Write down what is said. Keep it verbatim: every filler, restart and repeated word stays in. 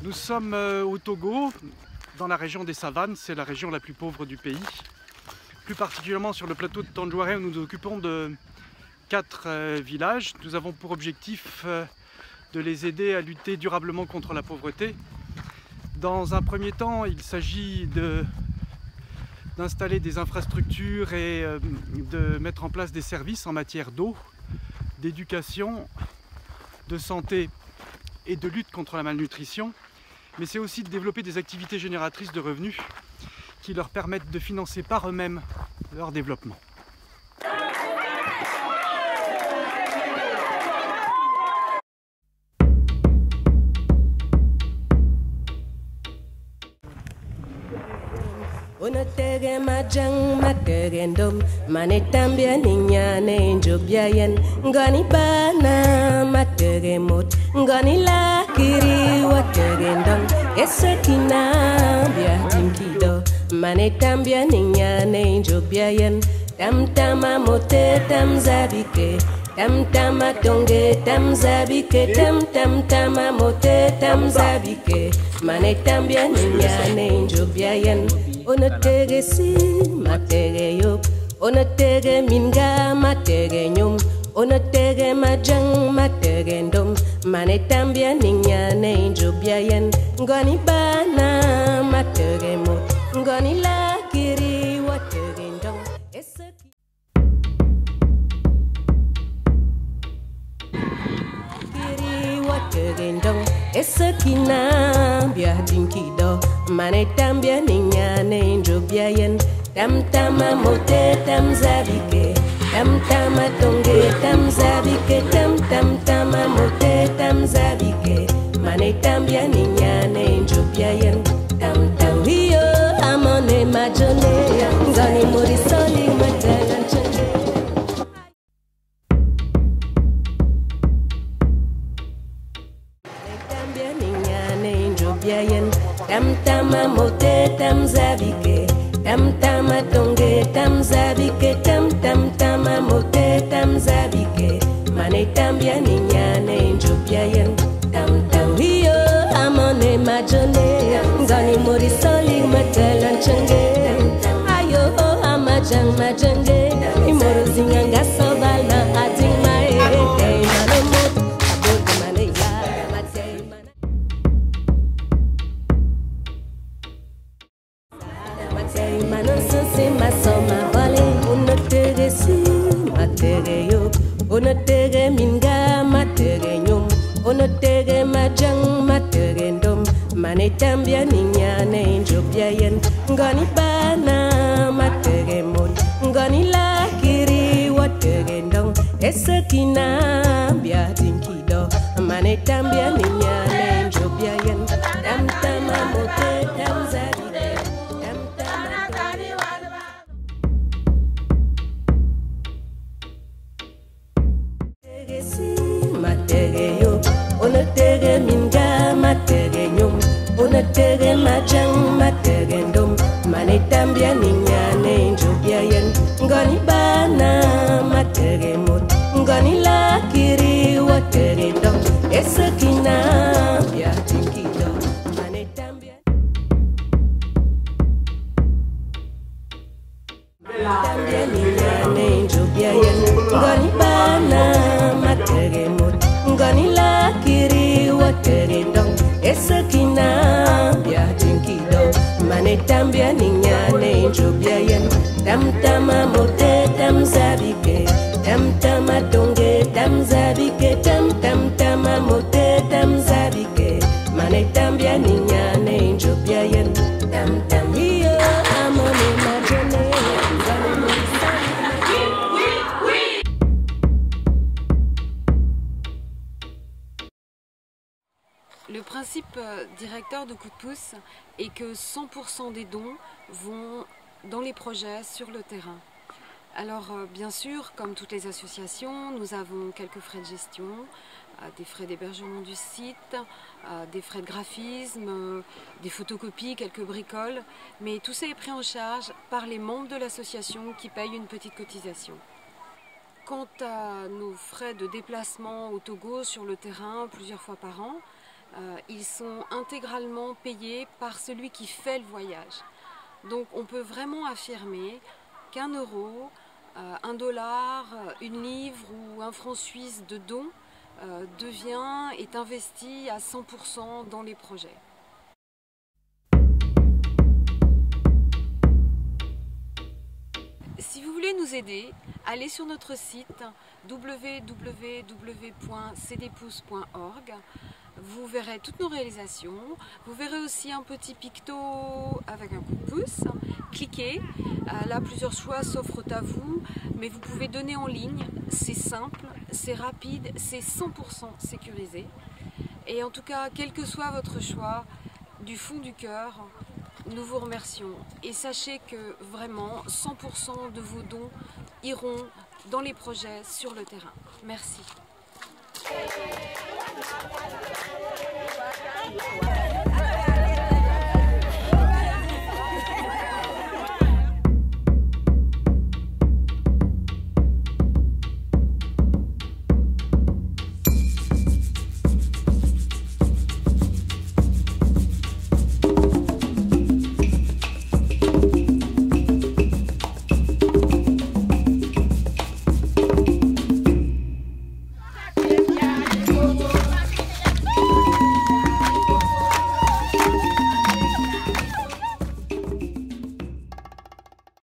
Nous sommes au Togo, dans la région des savanes, c'est la région la plus pauvre du pays. Plus particulièrement sur le plateau de Tandjouaré, où nous nous occupons de quatre villages. Nous avons pour objectif de les aider à lutter durablement contre la pauvreté. Dans un premier temps, il s'agit d'installer des infrastructures et de mettre en place des services en matière d'eau, d'éducation, de santé et de lutte contre la malnutrition. Mais c'est aussi de développer des activités génératrices de revenus qui leur permettent de financer par eux-mêmes leur développement. Onotege majang mategendom manetambia ninyane njobiayen ngani bana mategemot ngani lakiri wategendom esekina bia tinkido manetambia ninyane njobiayen tamtama mote tamzabike tamtama tonge tamzabike tamtamtama mote tamzabike manetambia ninyane njobiayen Onotege si matege yop, onotege minga matege nyum, onotege majang matege ndom, manetambia ninyane njobiayen, ngoni bana matege mot, ngoni lakiri watege ndom, eseki. Kiri watege ndom, esekina bia dinkido. Manetambia ninyane njobiayen tamtama mote tamzabike tamtama tonge tamzabike tamtamtama mote tamzabike manetambia ninyane njobiayen tamtam hiyo amone majone ngani morisoli matalanchenge manetambia ninyane njobiayen Tamtama mote tamzabike, tamtama tonge tamzabike, tamtamtama mote tamzabike, manetambia ninyane njobiayen, tamtam hiyo amone majone, ngani morisoli matalanchenge, ayo amajang majenge, imoro zinganga sobala adingmae, hey manomot, abote mane ya matei mana. Manonse masoma vale onotege si matege yo onotege minga matege nyum onotege majang matege ndom manetambia ninyane njobiayen ngani bana matege mon ngani lakiri watege ndom esekina bia tinkido manetambia ninyane njobiayen tamtama mote tamzari Onotege minga matege nyum onotege majang matege ndom manetambia ninyane njobiayen ngani bana matege mot ngani lakiri watege ndom esekina bia tinkido manetambia manetambia ninyane njobiayen ngani bana matege mot ngani lakiri watege ndom esekina bia tinkido manetambia ninyane njobiayen tamtama mote tamzabike tamtama tonge tamzabike tamtamtama mote tamzabike manetambia ninyane njobiayen tamtam hiyo amone majone ngani morisali. Le principe directeur de Coup de pouce est que cent pour cent des dons vont dans les projets sur le terrain. Alors bien sûr, comme toutes les associations, nous avons quelques frais de gestion, des frais d'hébergement du site, des frais de graphisme, des photocopies, quelques bricoles, mais tout ça est pris en charge par les membres de l'association qui payent une petite cotisation. Quant à nos frais de déplacement au Togo sur le terrain plusieurs fois par an, euh, ils sont intégralement payés par celui qui fait le voyage. Donc on peut vraiment affirmer qu'un euro, euh, un dollar, une livre ou un franc suisse de don euh, devient, est investi à cent pour cent dans les projets. Si vous voulez nous aider, allez sur notre site w w w point c d pouce point org. Vous verrez toutes nos réalisations. Vous verrez aussi un petit picto avec un coup de pouce. Cliquez. Là, plusieurs choix s'offrent à vous, mais vous pouvez donner en ligne. C'est simple, c'est rapide, c'est cent pour cent sécurisé. Et en tout cas, quel que soit votre choix, du fond du cœur, nous vous remercions. Et sachez que vraiment, cent pour cent de vos dons iront dans les projets sur le terrain. Merci.